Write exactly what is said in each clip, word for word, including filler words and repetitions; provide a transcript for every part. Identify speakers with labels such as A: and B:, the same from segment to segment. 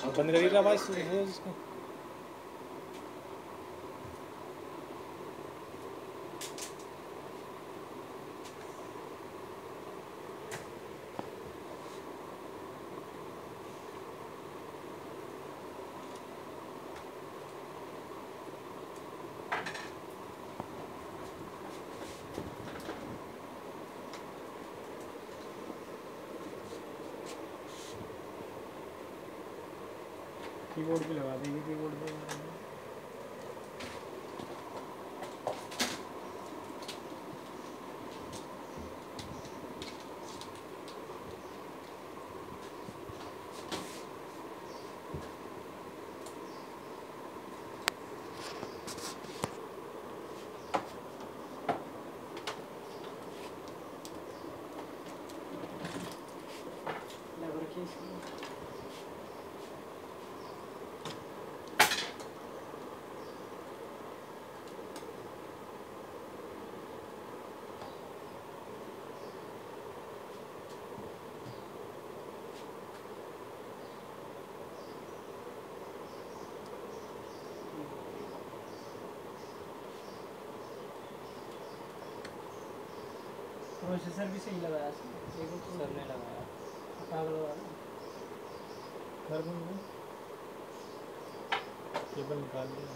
A: बंद करिएगा भाई इसको। कीबोर्ड पे लगा देंगे, कीबोर्ड पे
B: प्रोसेसर भी सही लगाया देखो सर ने लगाया कहाँ लगाया
A: कर दूँगा, केबल निकाल दिया।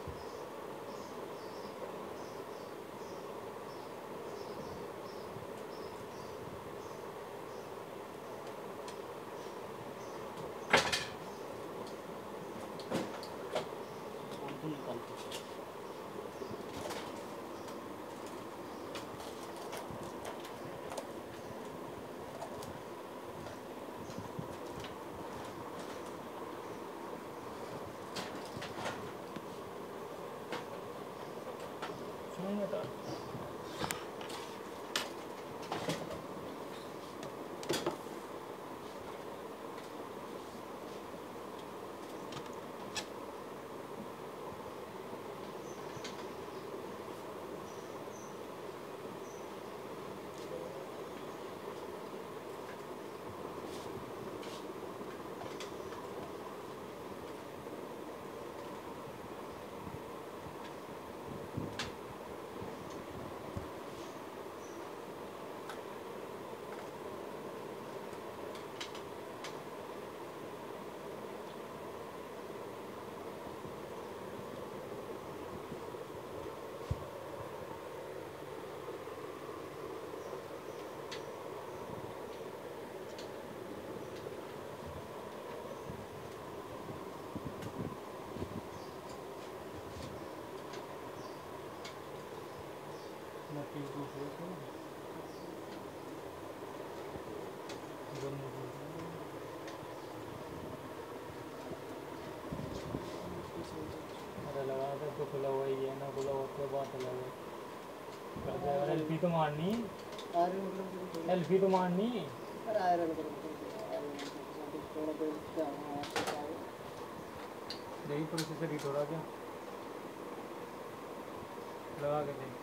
B: तो खुला हुआ ही है ना, खुला हुआ तो बात अलग है। एलपी तो मारनी, एलपी तो मारनी। यही प्रोसेसर ही थोड़ा क्या लगा के दे।